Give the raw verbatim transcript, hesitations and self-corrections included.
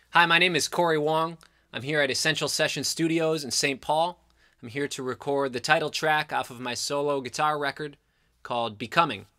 Hi, my name is Cory Wong. I'm here at Essential Session Studios in Saint Paul. I'm here to record the title track off of my solo guitar record called Becoming.